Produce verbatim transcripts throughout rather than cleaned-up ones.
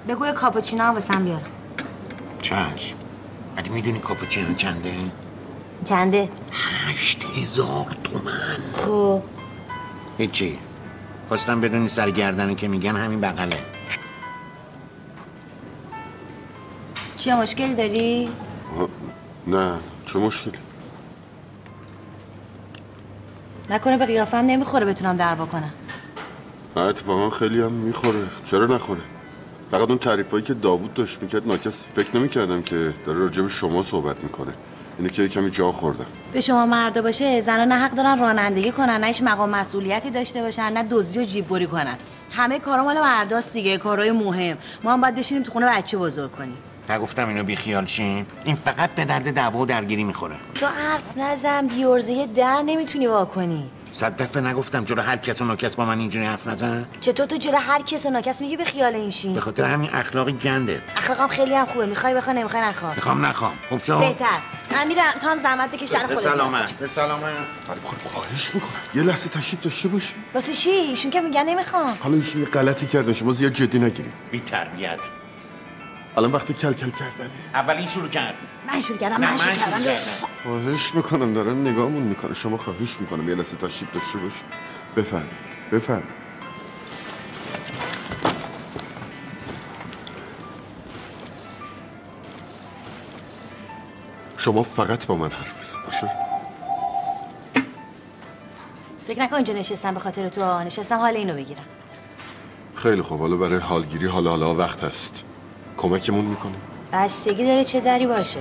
بگو یه کاپوچینو هم واسم بیارم. چشم. ولی میدونی کاپوچینو چنده؟ چنده؟ هشت هزار تومن. خب هیچی. خواستم بدونی سرگردنه که میگن همین بغله. چیه مشکل داری؟ نه چه مشکلی؟ نکنه به قیافم نمیخوره بتونم دعوا کنم. نه اتفاقا خیلی هم میخوره. چرا نخوره؟ فقط اون تعریفایی که داوود داشت میکرد ناکس فکر نمیکردم که داره راجع به شما صحبت میکنه. اینه که کمی جا خوردم. به شما مردا باشه زنا نه حق دارن رانندگی کنن، نه هیچ مقام مسئولیتی داشته باشن، نه دزدی و جیببری کنن. همه کارا مال مرداست دیگه، کارهای مهم. ما هم باید بشینیم تو خونه بچه بزرگ کنیم. نگفتم اینو بیخیال شین؟ این فقط به درد دعوا و درگیری میخوره. تو حرف نزن، بیورزه در نمیتونی وا کنی. صد دفعه نگفتم جلو هر کس و ناکس با من اینجوری حرف نزن؟ چطور تو جلو هر کس و ناکس میگی به خیال این شین؟ به خاطر همین اخلاق گندت. اخلاقم خیلی هم خوبه. میخوای بخوای نمیخوای نخواه. میخوام نخوام. خوب شو. بهتر. من میرم تو هم زحمت بکش در خودت. به سلامت. به سلامت. ولی خواهش میکنم یه لحظه تشریف داشته باشی. واسه چی؟ ایشون که میگن نمیخوام. حالا ایشون یه غلطی کرده شما زیاد جدی نگیرید. بی تربیت. الان وقتی کل کل کردنه. اول این شروع کرد. من شروع کردم. من شروع کردم. خواهش میکنم دارن نگاهمون میکنه. شما خواهش میکنم یه لحظه تشریف داشته باشی. بفرمایید. بفرمایید. شما فقط با من حرف بزن باشه؟ فکر نکن اینجا نشستم به خاطر تو، نشستم حال اینو بگیرم. خیلی خوب، حالا برای حالگیری حالا حالا وقت هست. کمکمون میکنی؟ بستگی داره چه دری باشه.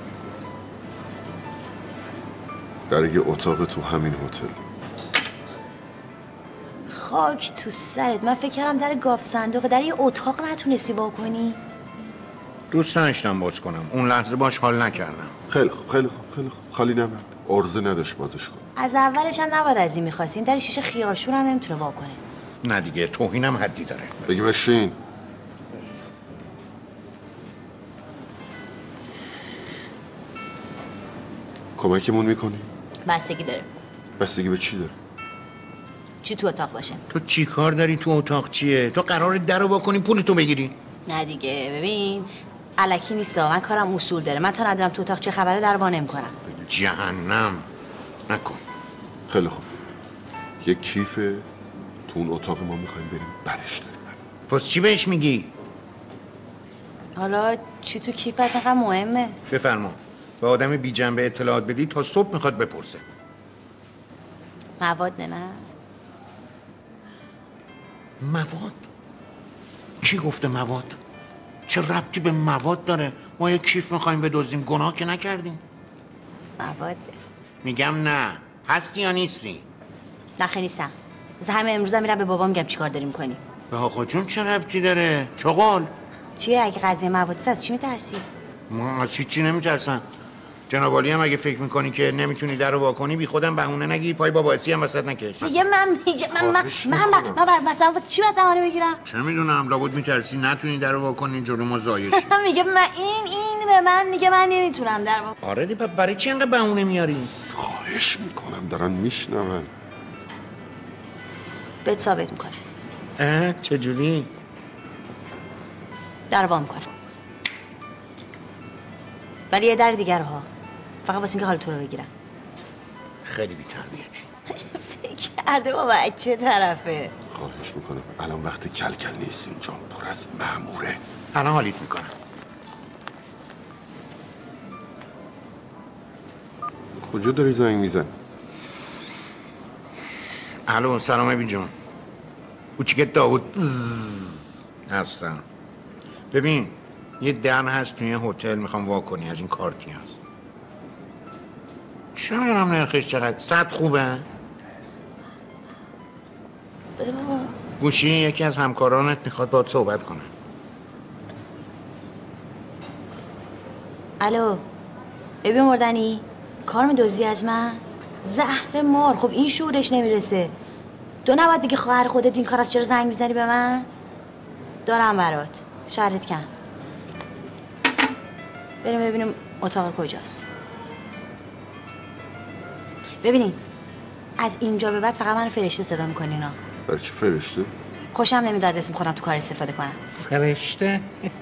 در یه اتاق تو همین هتل. خاک تو سرت، من فکر کردم در گاف صندوق در یه اتاق نتونستی وا کنی. دوست نداشتم باز کنم، اون لحظه باش حال نکردم. خیلی خوب خیلی خوب خیلی خوب خالی نبند. عرضه نداشت بازش کن. از اولش هم نباید از این می‌خواستی. این در شیشه خیارشور هم نمیتونه وا کنه. نه دیگه توهینم حدی داره. بگی بشین. کمکمون میکنی؟ بستگی داره. بستگی به چی داره؟ چی تو اتاق باشه؟ تو چی کار داری تو اتاق چیه؟ تو قراره در رو وا کنی پولتو بگیری؟ نه دیگه ببین الکی نیستا، من کارم اصول داره. من تا ندارم تو اتاق چه خبره در وا نمی‌کنم. جهنم نکن. خیلی خوب. یک کیف تو اون اتاق ما میخوایم بریم برش داریم. پس چی بهش میگی؟ حالا چی تو کیف اصلا انقدر مهمه؟ بفرما. به آدم بی جنبه اطلاعات بدی تا صبح میخواد بپرسه. مواد نه؟ مواد؟ کی گفته مواد؟ چه ربطی به مواد داره؟ ما یه کیف میخوایم بدزدیم، گناه که نکردیم. مواد. میگم نه. هستی یا نیستی؟ نه خیلی نیستم. مثلا همه امروز هم میرم به بابا میگم چیکار داری میکنی. به آقا جون چه ربطی داره؟ چغال؟ چیه اگه قضیه مواد است از چی میترسی؟ ما از هیچی نمیترسم. جناب عالی هم اگه فکر میکنی که نمیتونی در رو وا کنی بی خودم بهونه نگی، پای بابا اسی هم وسط نکش. میگه من میگه من من من من مثلا واسه چی باید بهانه بگیرم؟ چه میدونم، لابد میترسی نتونی در رو وا کنی جلو ما ضایع شی. میگه من این این به من میگه من نمیتونم در وا. آره دی، برای چی انقدر بهونه میاری؟ خواهش میکنم دارن میشنون. بهت ثابت میکنم. اه چجوری؟ در وا میکنم. ولی یه در دیگر ها. فقط واسه اینکه حال تو رو بگیرم. خیلی بی‌تربیتی. فکر کرده با بچه طرفه. خواهش میکنم الان وقت کل کل نیست، اینجا پر از مأموره. الان حالیت میکنم. کجا داری زنگ میزنی؟ الو سلام ابی جون. کوچیک داوود هستم. ببین یه در هست توی هتل میخوام وا کنی، از این کارتی هست. چه میدونم نرخش چقدر؟ صد خوبه؟ بده بابا. گوشی یکی از همکارانت میخواد باهات صحبت کنه. الو ابی مردنی کار میدوزی از من؟ زهر مار. خب این شورش نمیرسه. تو نباید بگی خواهر خودت این کار است، چرا زنگ میزنی به من؟ دارم برات. شرط کن. بریم ببینیم اتاق کجاست. ببینین از اینجا به بعد فقط منو فرشته صدا میکنین ها. برای چی فرشته؟ خوشم نمیاد از اسم خودم تو کار استفاده کنم. فرشته؟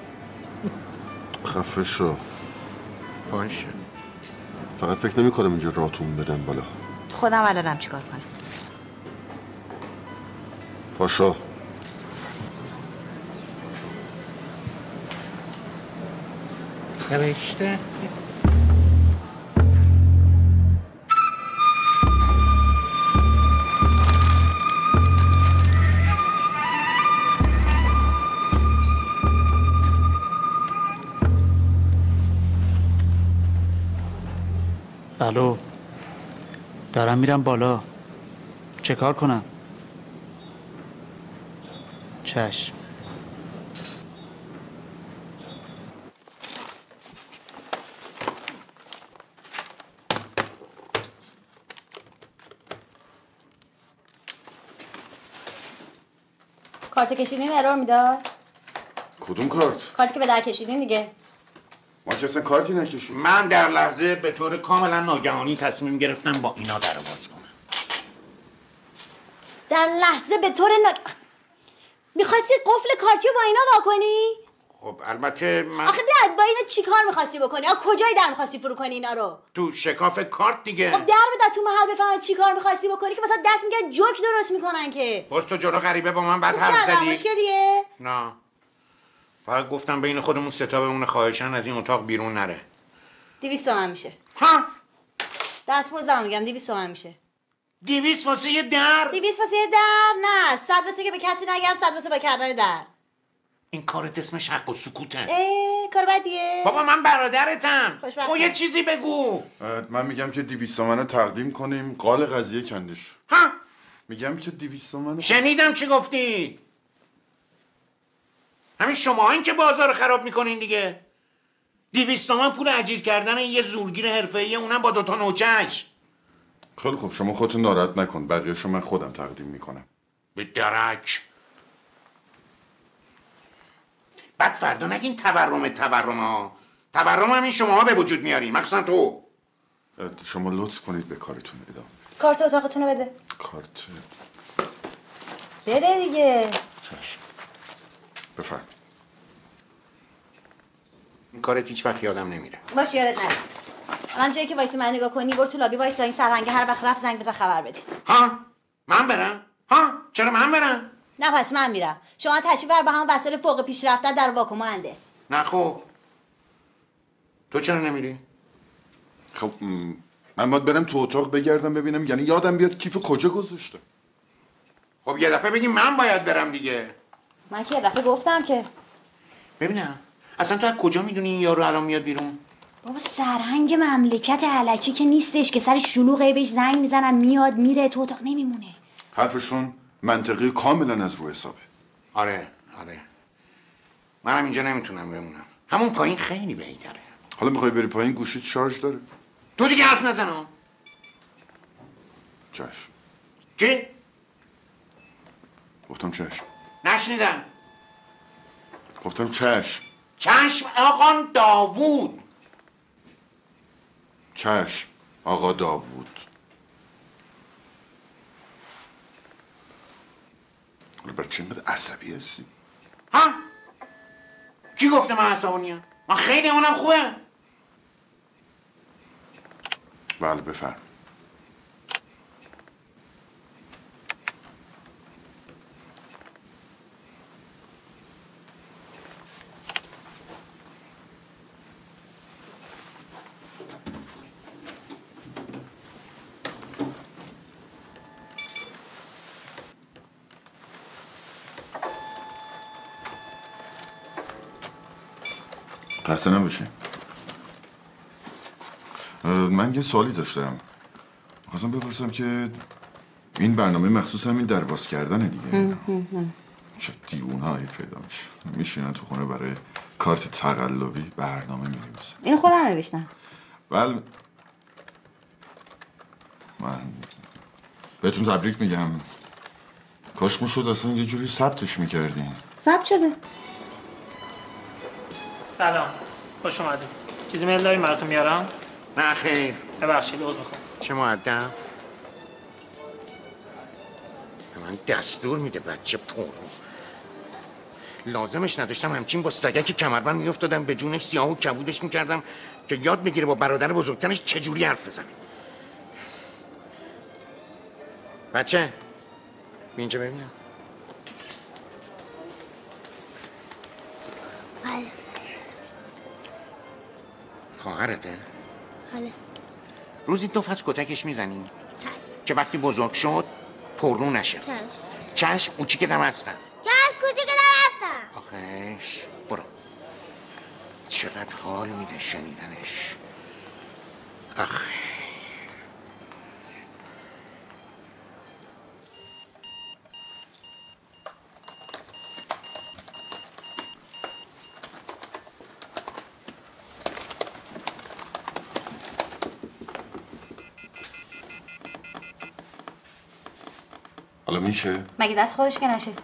خفه شو. باشه. فقط فکر نمی کنم اینجا راتون بدن بالا. خودم بلدم چیکار کنم. پاشا. فرشته؟ الو، دارم میرم بالا. چه کار کنم؟ چشم. کارت کشیدین ارور میداد؟ کدوم کارت؟ کارتی که به در کشیدین دیگه. ما که اصلا کارتی نکشیم. من در لحظه به طور کاملا ناگهانی تصمیم گرفتم با اینا در باز کنم. در لحظه به طور نا... میخواستی قفل کارتی رو با اینا واکنی؟ خب البته من آخه نه، با اینا چی کار میخواستی بکنی؟ آخه کجای در میخواستی فرو کنی اینا رو؟ تو شکاف کارت دیگه. خب در بده تو محل بفهمن چی کار میخواستی بکنی که مثلا دست میگن جوک درست میکنن که. باز تو جلو غریبه با من بعد خب حرف چرا زدی؟ مشکلیه؟ نه. فقط گفتم بین خودمون ستا بمونه، خواهشاً از این اتاق بیرون نره. دویست تومن میشه. ها؟ دستمزدم میگم دویست تومن میشه. دویست واسه یه در؟ دویست واسه یه در؟ نه، صد واسه که به کسی نگم، صد واسه با کردن در. این کارت اسمش حق و سکوته. اه، کار بدیه؟ بابا من برادرتم. خوشبختم. تو یه چیزی بگو. من میگم که دویست تومن تقدیم کنیم، قال قضیه کندش. ها؟ میگم که دویست تومن. شنیدم چی گفتی. همین شماهایی که بازار رو خراب میکنین دیگه. دویست تومن پول اجیر کردن یه زورگیر حرفه‌ایه، اونم با دوتا نوچش. خیلی خوب، شما خودتون ناراحت نکن، بقیه‌شو من خودم تقدیم میکنم. به درک. بعد فردا نگین تورم تورم ها. تورم همین شماها به وجود میارین، مخصوصا تو. شما لطف کنید به کارتون ادامه. کارت اتاقتون رو بده. کارت بده دیگه. چشم. بفرم. این کارت هیچ وقت یادم نمیره. باشه یادت نره. الان جایی که وایس من نگاه کنی، برو تو لابی وایسا، این سرهنگ هر وقت رفت زنگ بزن خبر بده. ها؟ من برم؟ ها؟ چرا من برم؟ نه پس من میرم. شما تشریف بر به هم وسایل فوق پیشرفته در واکو مهندس. نه خب. تو چرا نمیری؟ خب من باید برم تو اتاق بگردم ببینم، یعنی یادم بیاد کیف کجا گذاشته. خب یه دفعه بگی من باید برم دیگه. من که یه دفعه گفتم که. ببینم اصلا تو از کجا میدونی این یارو الان میاد بیرون؟ بابا سرهنگ مملکت علکی که نیستش که سر شلوغه بهش زنگ میزنن میاد میره تو اتاق نمیمونه. حرفشون منطقی کاملا از رو حسابه. آره آره. منم اینجا نمیتونم بمونم. همون پایین خیلی بهتره. حالا میخوای بری پایین؟ گوشیت شارژ داره. تو دیگه حرف نزن ها. چشم. چی؟ گفتم چشم. نشنیدم. گفتم چشم. چشم آقا داوود. چشم آقا داوود. حالا برای چی اینقدر عصبی هستی؟ ها؟ کی گفته من عصبانیم؟ من خیلی اونم خوبه. بله بفرم. خسته نباشی. من یه سوالی داشتم. خواستم بپرسم که این برنامه مخصوص همین درباز کردنه دیگه. چه دیوونه هایی پیدا میشه، میشینن تو خونه برای کارت تقلبی برنامه می‌نویسن. اینو خودم نوشتم. بله. من بهتون تبریک میگم. کاش میشد اصلا یه جوری ثبتش میکردین. ثبت شده. سلام، خوش اومدید. چیزی میل داریم براتون میارم؟ نه خیر. ببخشید عذر میخوام. چه مؤدب؟ به من دستور میده بچه پرو. لازمش نداشتم همچین با سگک کمربند میافتادم به جونش سیاه و کبودش میکردم که یاد بگیره با برادر بزرگترش چجوری حرف بزنه. بچه بیا اینجا ببینم. بله. خواهرته؟ بله. روزی دو فصل کتکش میزنی؟ چشم. که وقتی بزرگ شد پررو نشه. چشم. چشم اوچی که دم هستن. چشم کوچیک دم هستن. آخش برو. چقدر حال میده شنیدنش. آخ. حالا میشه؟ مگه دست خودش که نشه؟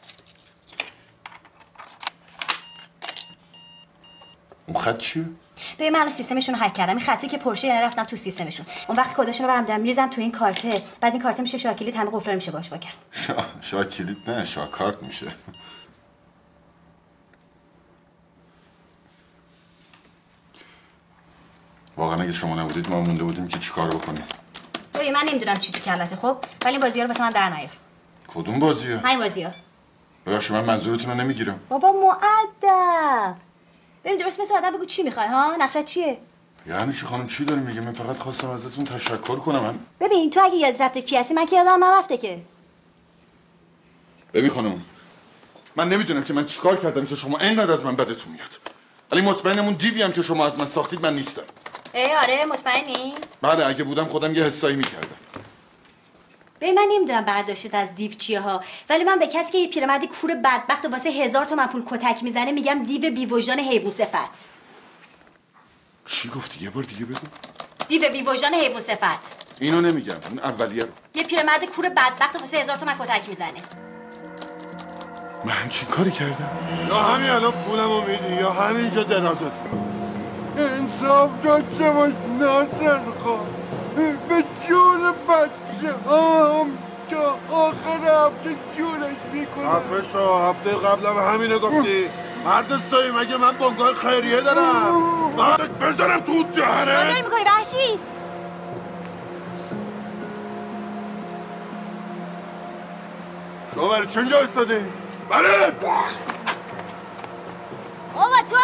اون خط چیه؟ به من سیستمشون رو هک کردم. این خطی که پرشه یعنی رفتم تو سیستمشون. اون وقت کدشون رو برام دارم میریزم تو این کارته. بعد این کارته میشه شاکلیت، همه قفل میشه باش واکن. شا... شاکلیت نه شاکارت میشه. واقعا اگه شما نبودید ما مونده بودیم که چیکار بکنیم. ببین من نمیدونم چی تو کلته خب، ولی این بازی‌ها رو واسه من در نیار. کدوم بازیه؟ همین بازی‌ها. ببخشید من منظورتون رو نمیگیرم. بابا مؤدب. ببین درست مثل آدم بگو چی میخوای ها؟ نقشت چیه؟ یعنی چی خانم چی داری میگه؟ من فقط خواستم ازتون تشکر کنم. من ببین تو اگه یاد رفته کی هستی، من که یادم نرفته که. ببین خانم من نمیدونم که من چیکار کردم که شما اینقدر از من بدتون میاد. ولی مطمئنم اون دیوی هم که شما از من ساختید من نیستم. ای آره مطمئنی؟ بله اگه بودم خودم یه حسایی میکردم. ببین من نمیدونم برداشتت از دیو چیه ها، ولی من به کسی که یه پیرمردی کور بدبخت و واسه هزار تومن پول کتک میزنه میگم دیو بیوجدان حیوان صفت. چی گفتی؟ یه بار دیگه بگو. دیو بیوجدان حیوان صفت. اینو نمیگم، اون اولیه رو. یه پیرمرد کور بدبخت و واسه هزار تومن کتک میزنه. من چی کاری کردم؟ یا همین الان پولمو میدی یا همینجا درازت. انصاف داشته باش ناصر خان. به جون بچه هم تا آخر هفته جونش میکنه. حرفش رو هفته قبلم همینو گفتی. مرد سایی مگه من بانگاه خیریه دارم. بعدش بزنم تو جهره. چیکار داری میکنی وحشی؟ شما برای چه اینجا استادی؟ بله. بابا تو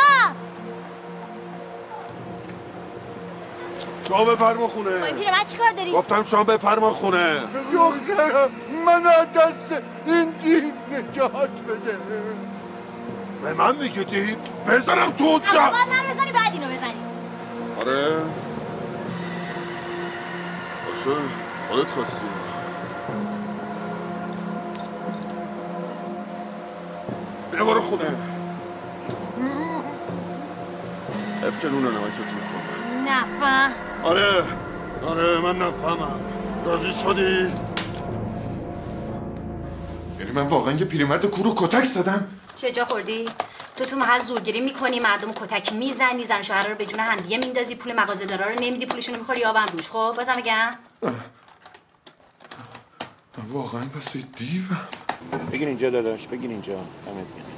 شما بفرما خونه. با این پیرمرد چیکار داری؟ گفتم شما بفرما خونه. دخترم من از دست این دیو نجات بده. به من میگی دیو؟ بزنم تو اما جا. باید من بزنی بعد اینو بزنی. آره باشه خودت خواستی. بیا برو خونه. حیف که نونه نمکتون خورده. نفهم. آره آره من نفهمم. راضی شدی؟ یعنی من واقعا یه پیرمرد کورو کتک زدم؟ چه جا خوردی؟ تو تو محل زورگیری میکنی، مردم کتک میزنی، زن شوهر رو به جون همدیگه میندازی، پول مغازه‌دارا رو نمیدی، پولشون رو میخوری یابم روش. خب بازم بگم واقعا پس یه دیوم. بگیر اینجا داداش، بگیر اینجا. دمت گرم.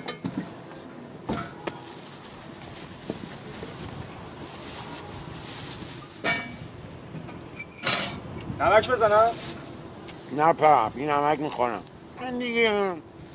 نمک بزنم؟ نه پا این نمک میخورم. من دیگه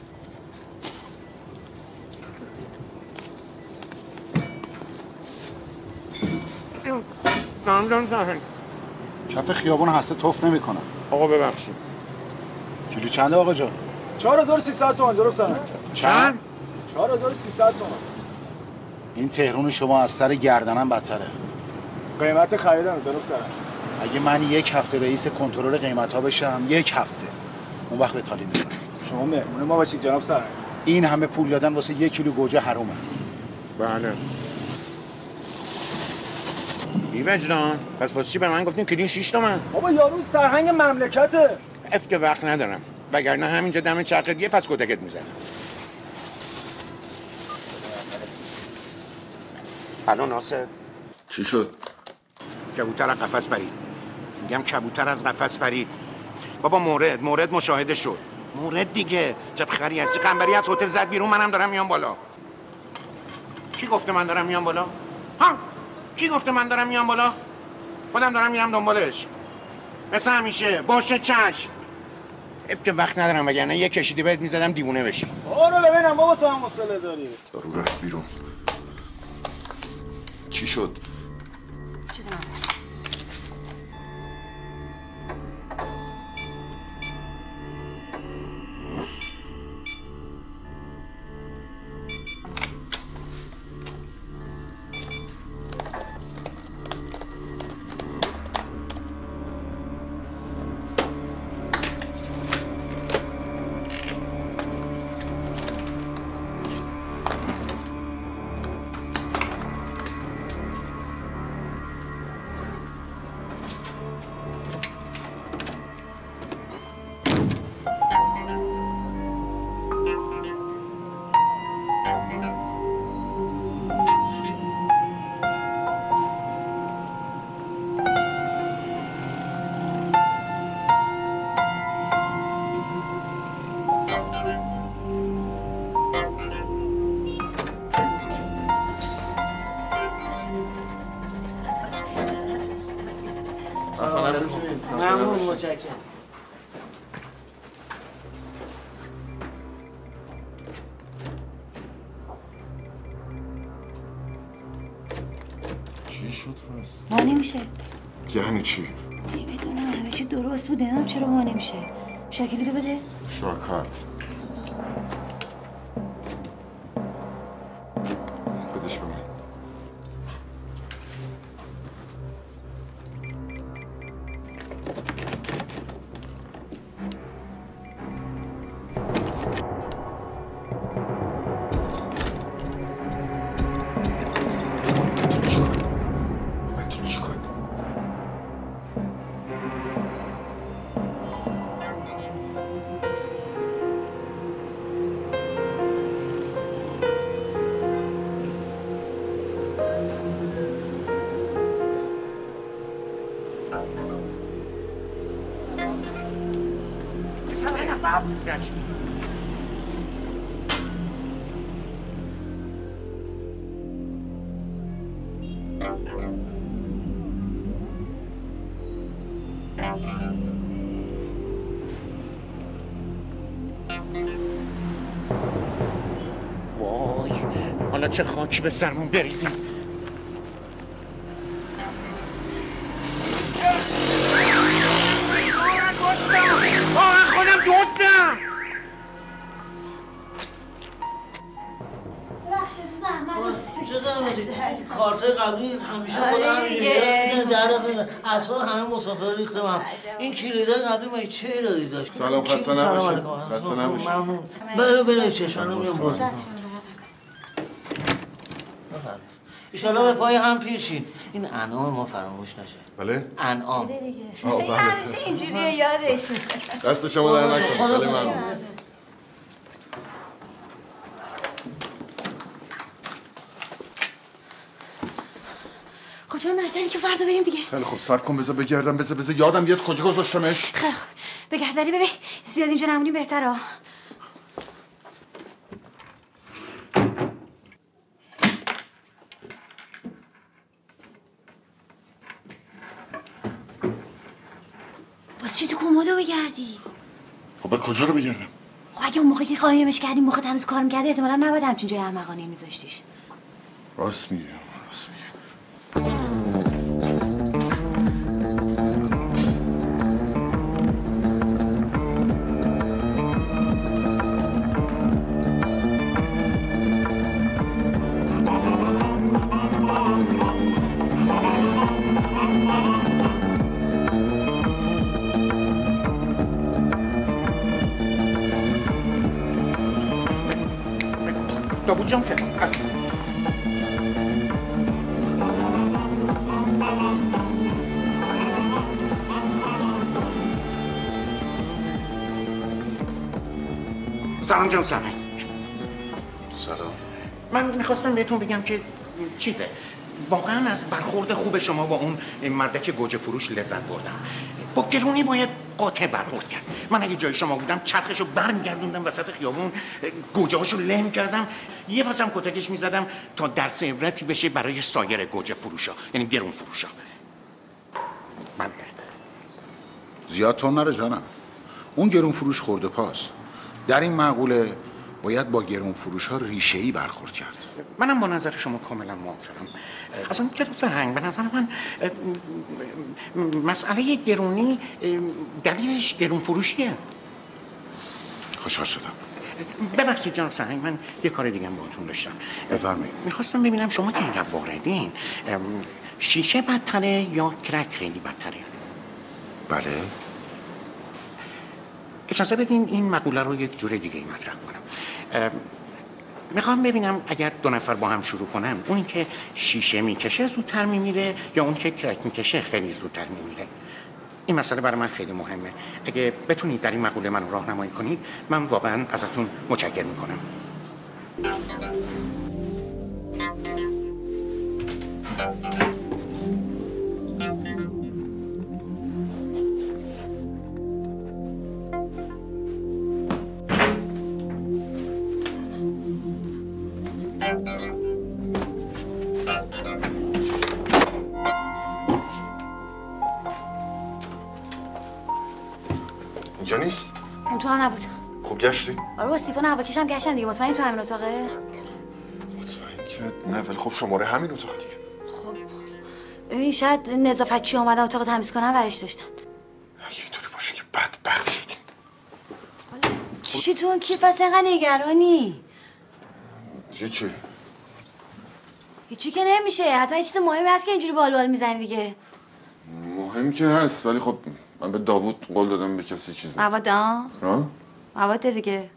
دارم دارم دارم کف خیابون هسته توف نمی کنم. آقا ببخشید. کیلو چنده آقا جان؟ چهار هزار و سیصد تومن جناب سرم. چند؟ چهار هزار و سیصد تومن. این تهرون شما از سر گردنم بدتره. قیمت خریدم جناب سرم. اگه من یک هفته رئیس کنترل قیمت ها بشم، یک هفته اون وقت به تالی میدم. شما مهمون ما باشید جناب سرم. این همه پول دادن واسه یک کیلو گوجه حرومه. بله. بی وجدان پس واسه چی به من گفتین کیلو شش تومن؟ بابا یارو سرهنگ مملکته. اف که وقت ندارم وگرنه همینجا دم چرخت یه فصل کتکت میزنم. الو ناصر چی شد؟ کبوتر از قفس پرید. میگم کبوتر از قفس پرید. بابا مورد مورد مشاهده شد. مورد دیگه. چه خری هستی؟ قنبری از هتل زد بیرون، منم دارم میام بالا. کی گفته من دارم میام بالا؟ ها؟ کی گفته من دارم میام بالا؟ خودم دارم میرم دنبالش. مثل همیشه باشه چشم. اف که وقت ندارم، وگرنه یه کشیدی بهت میزدم دیوونه بشی. برو ببینم بابا تو هم مسئله داری. دارو رفت بیرون. چی شد؟ چیزی نبود. ممنون، متشکرم. چی شد پس؟ ما نمیشه. یعنی چی؟ نمیدونم همه چی درست بوده، هم چرا ما نمیشه؟ شکلیدو بده. شاکارت. بدش به من. وای حالا چه خاکی به سرمون بریزیم. آه خودم دوستم. چه زحمتی؟ کارتای قبلی همیشه خودم همینجوری در اصلا همه مسافر ریختم هم. این کلیدای قبلی ما چه داری داشت؟ سلام، خسته نباشید. خسته نباشید. ممنون. بره بره چشمانو میام باز. ایشالا به پای هم پیشید. این انعام ما فراموش نشه. بله؟ انعام. بده دیگه. آه بله. همیشه اینجوریه یادش. دست شما در نکنه. خیلی ممنون. خب چرا معطلی که فردا بریم دیگه؟ خیلی خوب صبر کن، بذار بگردم، بذار بذار یادم بیاد کجا گذاشتمش. خیلی خوب بگرد، ولی ببین زیاد اینجا نمونیم بهتره. باز چی تو کمدو بگردی؟ خب به کجا رو بگردم؟ خب اگه اون موقع که قایمش کردیم موقع هنوز کار میکرده احتمالا نباید همچین جای احمقانه میذاشتیش. راست میگم، راست میگم. داوود جان فکر هست. سلام جان. سلام. سلام. من میخواستم بهتون بگم که چیزه، واقعا از برخورد خوب شما با اون مردک گوجه فروش لذت بردم. با گرونی باید قاطع برخورد کرد. من اگه جای شما بودم چرخشو برمیگردوندم وسط خیابون، گوجه‌هاشو له می‌کردم، یه فصم کتکش می‌زدم تا درس عبرتی بشه برای سایر گوجه فروشا، یعنی گرون فروشا. من زیاد تون نره جانم. اون گرون فروش خورده پاس. در این مقوله باید با گرون فروش ها ریشه‌ای برخورد کرد. منم با نظر شما کاملا موافقم. اصلا جناب سرهنگ به نظر من مسئله گرونی دلیلش گرون فروشیه. خوشحال شدم. ببخشید جناب سرهنگ، من یه کار دیگه هم باهاتون داشتم. بفرمایید. میخواستم ببینم شما که اینجا واردین، شیشه بدتره یا کرک خیلی بدتره؟ بله. اجازه بدین این مقوله رو یک جور دیگه مطرح کنم. میخوام ببینم اگر دو نفر با هم شروع کنن، اونی که شیشه میکشه زودتر میمیره یا اون که کرک میکشه خیلی زودتر میمیره. این مسئله برای من خیلی مهمه. اگه بتونید در این مقوله من راهنمایی کنید، من واقعا ازتون متشکر میکنم. اینجا نیست؟ اون تو هم نبود. خوب گشتی؟ آره با سیفون هواکش هم گشتم دیگه. مطمئن تو همین اتاقه؟ مطمئن که نه، ولی خب شماره همین اتاق دیگه. خب ببین شاید نظافتچی اومدن اتاق تمیز کنن ورش داشتن. اگه اینطوری باشه که بدبخت شدیم. چی تو اون کیف هست اینقدر نگرانی؟ چی چی؟ هیچی که نمیشه. حتما یه چیز مهمی هست که اینجوری بال بال میزنی دیگه. مهم که هست، ولی خب من به داوود قول دادم به کسی چیزی. مواد ها؟ ها؟ مواد دیگه.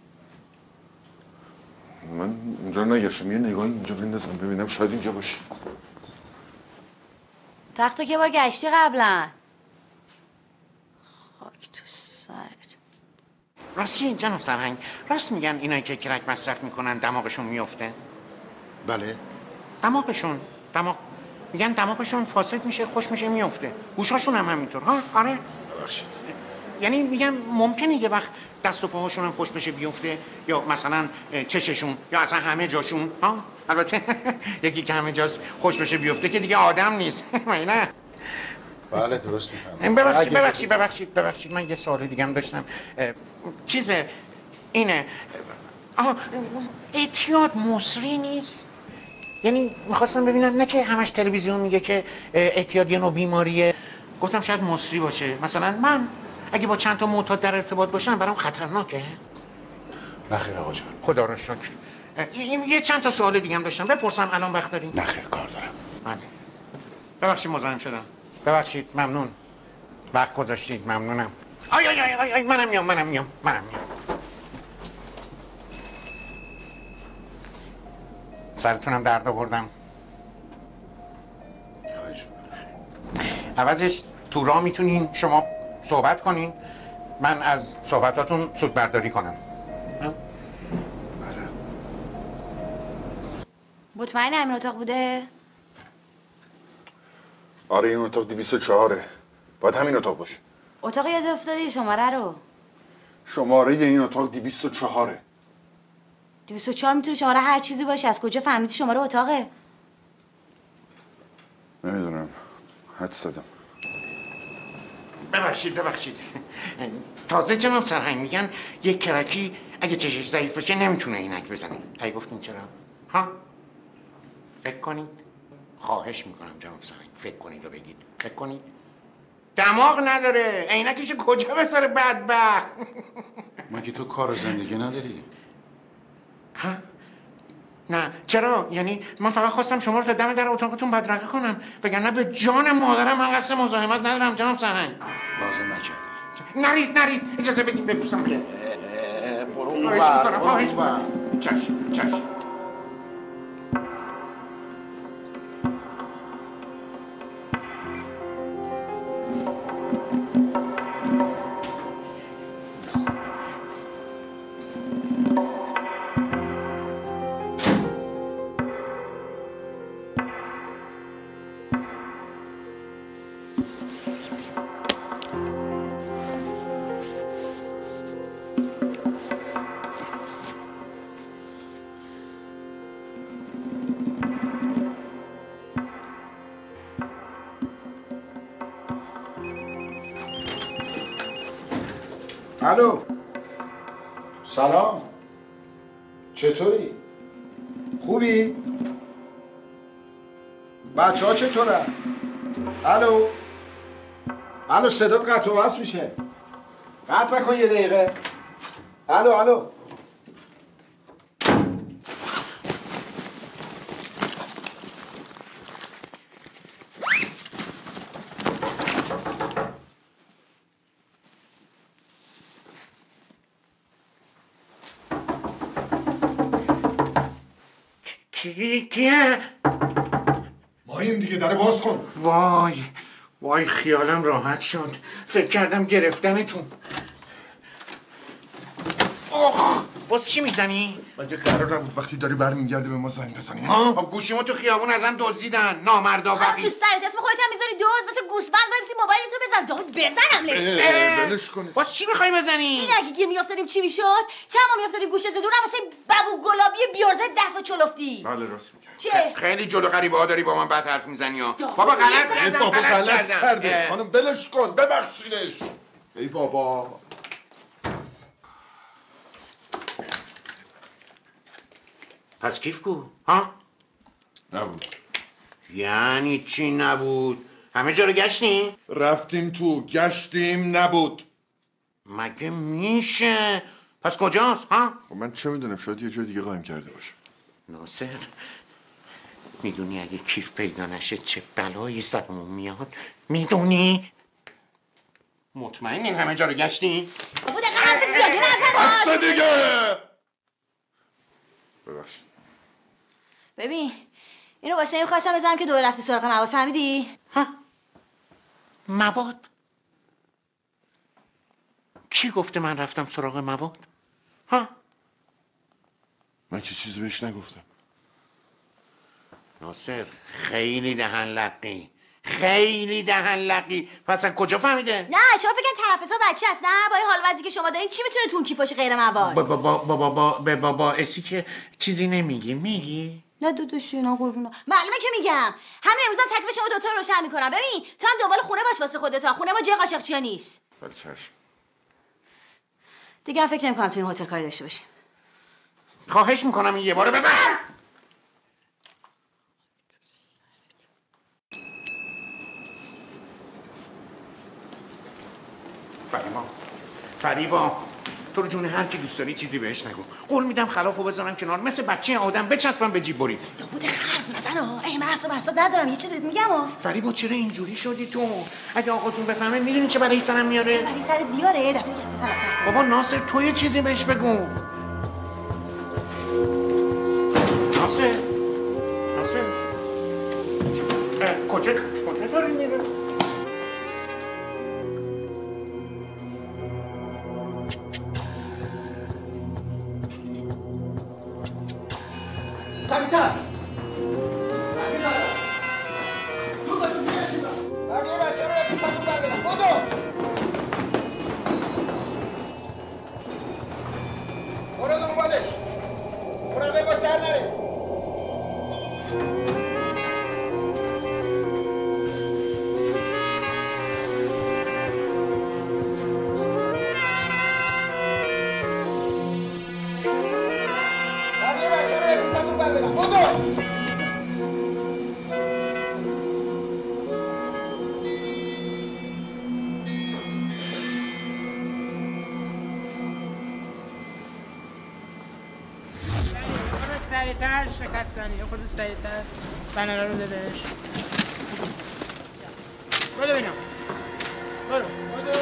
من اونجا نگشتم، یه نگاهی اونجا بندازم ببینم شاید اینجا باشه. تختو که بار گشتی قبلا. خاک تو سرت. راستی جناب سرهنگ، راست میگن اینایی که کرک مصرف میکنن دماغشون میفته؟ بله. دماغشون دماغ میگن دماغشون فاسد میشه، خوش میشه، میفته. گوشاشون هم همینطور. ها آره. ببخشید. یعنی میگم ممکنه یه وقت دست و پاهاشون هم خوش بشه بیفته، یا مثلا چششون، یا اصلا همه جاشون. ها البته یکی که همه جاش خوش بشه بیفته که دیگه آدم نیست. نه بله درست میفهمم. ببخشید ببخشید ببخشید ببخشید من یه سوال دیگه هم داشتم. چیز اینه، آها اعتیاد مصری نیست؟ یعنی میخواستم ببینم نه که همش تلویزیون میگه که اعتیاد یه نوع بیماریه، گفتم شاید مصری باشه. مثلا من اگه با چند تا معتاد در ارتباط باشم برام خطرناکه؟ نخیر آقا جان. خدا رو شکر. یه چند تا سوال دیگه هم داشتم، بپرسم الان وقت دارین؟ نخیر کار دارم. بله. ببخشید مزاحم شدم. ببخشید، ممنون. وقت گذاشتید، ممنونم. آی آی آی آی, آی منم میام منم میام منم میام. سرتونم درد آوردم. خواهش می‌کنم. عوضش تو راه میتونین شما صحبت کنین، من از صحبتاتون سود برداری کنم. بله. مطمئن همین اتاق بوده؟ آره این اتاق دویست و چهاره. باید همین اتاق باشه. اتاق یاد افتادی شماره رو؟ شماره این اتاق دویست و چهاره. دویست و چهار میتونه شماره هر چیزی باشه. از کجا فهمیدی شماره اتاقه؟ نمیدونم، حدس زدم. ببخشید ببخشید تازه جناب سرهنگ میگن یک کرکی اگه چشش ضعیف باشه نمیتونه عینک بزنه. هی گفتین چرا؟ ها؟ فکر کنید. خواهش میکنم جناب سرهنگ فکر کنید و بگید. فکر کنید. دماغ نداره، عینکشو کجا بذاره بدبخت؟ مگه تو کار و زندگی نداری؟ ها؟ نه چرا؟ یعنی من فقط خواستم شما رو تا دم در اتاقتون بدرقه کنم، وگرنه به جان مادرم من قصد مزاحمت ندارم جناب سرهنگ. لازم نکردی. نرید نرید اجازه بدید ببوسم. برو خواهش میکنم خواهش میکنم. چشم چشم. الو سلام چطوری؟ خوبی؟ بچه ها چطورن؟ الو الو صدات قطع و وصل میشه قطع نکن یه دقیقه الو الو کی کیه؟ ماییم دیگه در باز کن. وای وای خیالم راحت شد فکر کردم گرفتنتون. آخ باز چی میزنی؟ مگه قرار نبود وقتی داری برمیگردی به ما زنگ بزنی؟ ها گوشیمو تو خیابون ازم دزدیدن نامردا خب وقی تو سرت اسم خودت هم میذاری دوز مثل گوسفند وایسی موبایل تو بزن داخل بزنم له ولش کن. باز چی میخوای بزنی؟ این اگه گیر میافتادیم چی میشد؟ چند ما میافتادیم گوشه زدون واسه بابو گلابی بیورزه دست به چلفتی. بله راست میگی. چه؟ خیلی جلو غریبه ها داری با من بد حرف میزنی ها. بابا غلط کردم بابا غلط غلط کردم. کرده خانم ولش کن ببخشینش. ای بابا پس کیف کو؟ ها؟ نبود. یعنی چی نبود؟ همه جا رو گشتیم؟ رفتیم تو گشتیم نبود. مگه میشه؟ پس کجاست؟ ها؟ من چه میدونم شاید یه جای دیگه قایم کرده باشه. ناصر میدونی اگه کیف پیدا نشه چه بلایی سرمون میاد؟ میدونی؟ مطمئنین همه جا رو گشتیم؟ بابا دقیقا حرف زیادی نزن بسته دیگه. ببخشید. ببین اینو واسه این خواستم بزنم که دوره رفتی سراغ مواد فهمیدی؟ ها؟ مواد؟ کی گفته من رفتم سراغ مواد؟ ها؟ من که چیزی بهش نگفتم. ناصر خیلی دهن لقی خیلی دهن لقی پس کجا فهمیده؟ نه شما فکر طرف حساب بچه است نه با این حال وضعی که شما دارین چی میتونه تو اون کیف باشه غیر مواد؟ با با با با با با باعثی که چیزی نمیگی میگی؟ نه دو تا شینا قربونا معلومه که میگم همین امروزم تکلیف شما دوتا رو روشن میکنم. ببین تو هم دنبال خونه باش واسه خودت خونه ما جای قاچاقچیا نیست. ولی چشم. دیگه هم فکر نمی‌کنم تو این هتل کاری داشته باشیم. خواهش میکنم این یه باره ببر. فریبا فریبا تو رو جون هر کی دوست داری چیزی بهش نگو. قول میدم خلافو بذارم کنار مثل بچه آدم بچسبم به جیب برید. داوود حرف نزن ها. ای محسوب محسوب ندارم یه چیزی میگم ها. فریبا چرا اینجوری شدی تو؟ اگه آقاتون بفهمه میدونی چه برای سرم میاره؟ چه برای سرت بیاره دفعه بابا ناصر تو یه چیزی بهش بگو. ناصر ناصر کجا کجا داری میره؟ تاکتا تو بچه میرسیدم بقیه بچه رو رفت سفت بر بدم بودو برو دنبالش مراقب باش در نره بقیه بچه رو رفت سفت بر بدم بودو سریعتر شکستنی یه خود سریعتر بنانا رو بدهش برو ببینم برو برو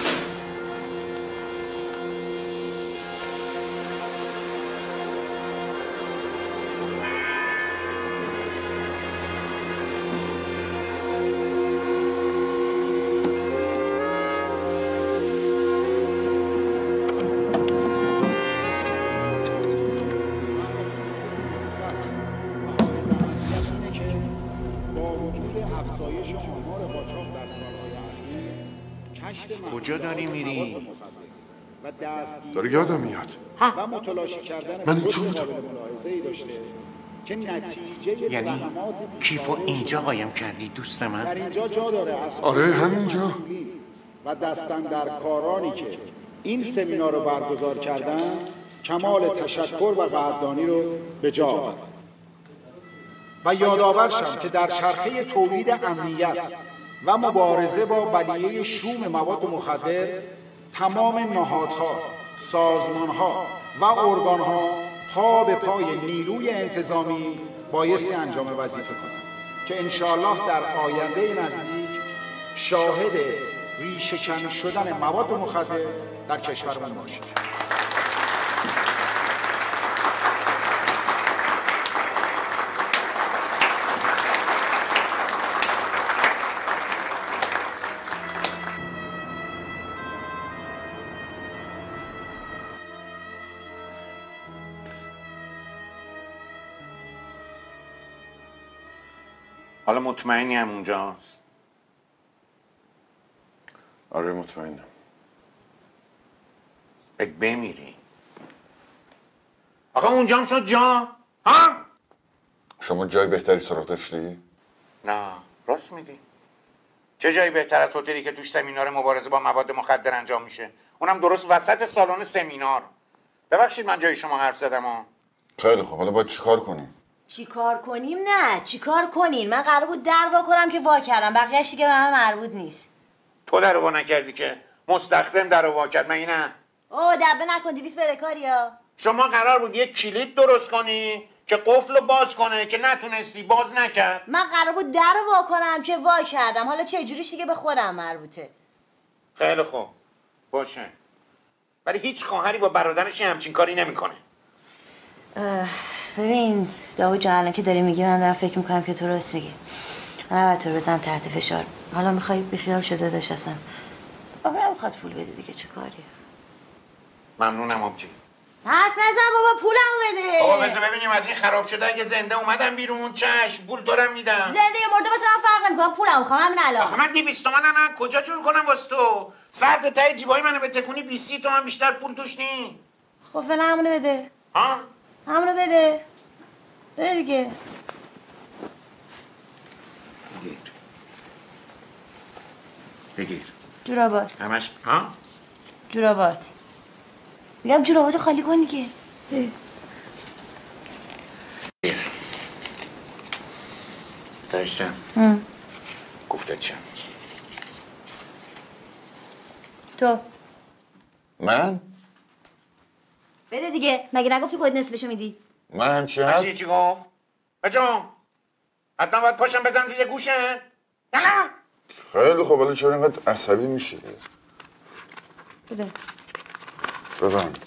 کجا داری میری؟ داره یادم میاد. و متلاشی کردن من تو بودم. ملاحظه‌ای داشته که نتیجه یعنی کیفو اینجا قایم کردی دوست در من؟ اینجا جا داره از آره همینجا. و دستن در کارانی که این سمینار رو برگزار کردن کمال تشکر و قدردانی رو به جا آورد. و یادآور شم که در چرخه تولید امنیت و مبارزه با بلیه شوم مواد مخدر تمام نهادها، سازمانها و ارگانها پا به پای نیروی انتظامی بایستی انجام وظیفه کنند که انشاءالله در آینده نزدیک شاهد ریشه‌کن شدن مواد مخدر در کشورمون باشیم. حالا مطمئنی هم اونجاست؟ آره مطمئنم. اگه بمیری آقا اونجا هم شد جا؟ ها؟ شما جای بهتری سراغ داشتی؟ نه راست میگی. چه جایی بهتر از هتلی که توش سمینار مبارزه با مواد مخدر انجام میشه؟ اونم درست وسط سالن سمینار. ببخشید من جای شما حرف زدم ها. خیلی خوب، حالا باید چیکار کنیم؟ چیکار کنیم؟ نه چیکار کنین؟ من قرار بود در وا کنم که وا کردم، بقیه‌اش دیگه به من مربوط نیست. تو در وا نکردی که مستخدم در وا کرد، من نه. اوه دبه نکن، دویست بدهکاریا. شما قرار بود یک کلید درست کنی که قفل رو باز کنه که نتونستی، باز نکرد. من قرار بود در رو وا کنم که وا کردم، حالا چه جوریش دیگه به خودم مربوطه. خیلی خوب باشه، ولی هیچ خواهری با برادرش همچین کاری نمیکنه. ببین داوود جان، الان که داری میگی من دارم فکر میکنم که تو راست میگی. من نباید تو رو بزنم تحت فشار. حالا میخوای بیخیال شده داشت اصلا آقا نمیخواد پول بده دیگه، چه کاریه؟ ممنونم آبجی. حرف نزن بابا، پولمو بده. بابا بذار ببینیم از این خراب شده اگه زنده اومدم بیرون چشم پول دارم میدم. زنده یا مرده واسه من فرق نمیکنه، پولمو میخوام همین الان. آخه من دویست تومن نه کجا جور کنم واسه تو؟ سر تا ته جیبای منو به تکونی بیست تومن بیشتر پول توش نی. خب فعلا همونو بده. ها؟ همونو بده. بده دیگه. بگیر. بگیر. جورابات. همش ها؟ جورابات. میگم جوراباتو خالی کن دیگه. داشتم. گفته چم. تو. من؟ بده دیگه، مگه نگفتی خودت نصفشو میدی؟ من همچی هست؟ چی گفت؟ بجام حتما باید پاشم بزنم زیر گوشه؟ یلا خیلی خب، ولی چرا اینقدر عصبی میشی؟ بده ببند.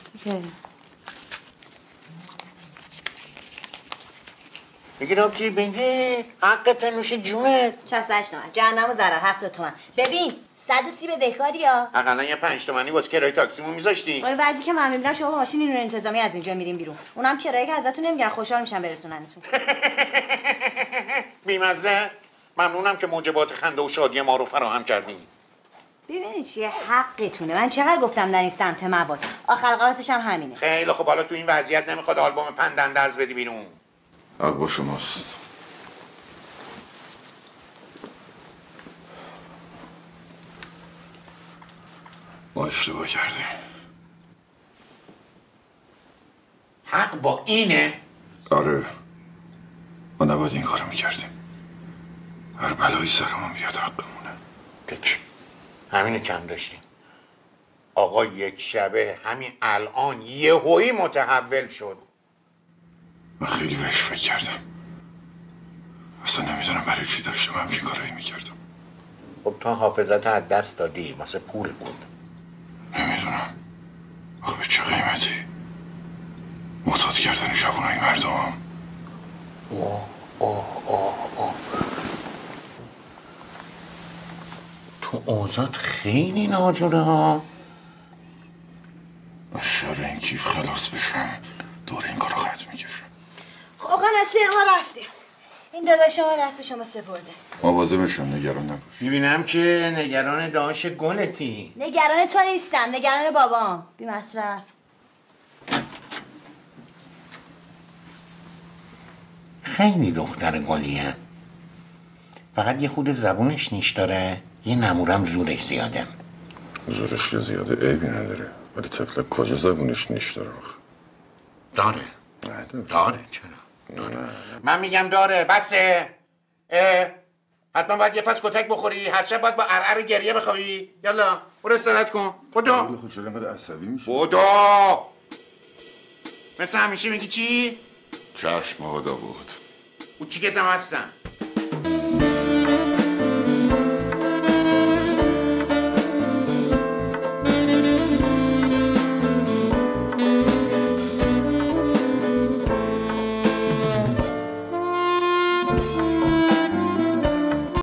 بگیر آبجی بگیر، حقت نوش جونت. شصت و هشت تومن جهنم و ضرر هفتاد تومن. ببین صد و سی بدهکاری ها. اقلا یه پنج تومنی واسه کرایه تاکسیمون میذاشتی. وای وضعی که من میبینم شما با ماشین نیروی انتظامی از اینجا میریم بیرون، اونم کرایه که ازتون نمیگیرن، خوشحال میشن برسوننتون. بیمزه. ممنونم که موجبات خنده و شادی ما رو فراهم کردین. ببینید چیه حقتونه، من چقدر گفتم در این سمت مواد، آخر قرارتش هم همینه. خیلی خب، حالا تو این وضعیت نمیخواد آلبوم پندندرز بدی بیرون. حق با شماست. ما اشتباه کردیم. حق با اینه؟ آره، ما نباید این کارو میکردیم. هر بلایی سرمون بیاد حقمونه. دیگه همینو کم داشتیم. آقا یک شبه همین الان یهویی متحول شد. من خیلی بهش فکر کردم، اصلا نمیدونم برای چی داشتم همچین کارایی میکردم. خب تو حافظت از دست دادی، واسه پول بود. نمیدونم آخه به چه قیمتی؟ محتاط کردن جوانای مردم. اوه اوه اوه اوه تو اوضاعت خیلی ناجوره ها. از شر این کیف خلاص بشم دور این کارو خط میکشم. آقا نصیر ما رفتیم، این داداش شما دست شما سپرده. مواظبشم، نگران نباش. میبینم که نگران داش گلتی. نگران تو نیستم، نگران بابام. بی مصرف. خیلی دختر گلیه، فقط یه خود زبونش نیش داره، یه نمورم زورش زیاده. زورش که زیاده عیبی نداره. ولی طفل کجا زبونش نیش داره آخه؟ داره نه داره داره چرا؟ داره. من میگم داره بسه. اه. حتما باید یه فصل کتک بخوری، هر شب باید با ارعر گریه بخوابی. یالا برو استراحت کن. بدو خود چرا اینقدر عصبی میشه؟ بدو مثل همیشه میگی چی؟ چشم آقا داوود. او چی که هستم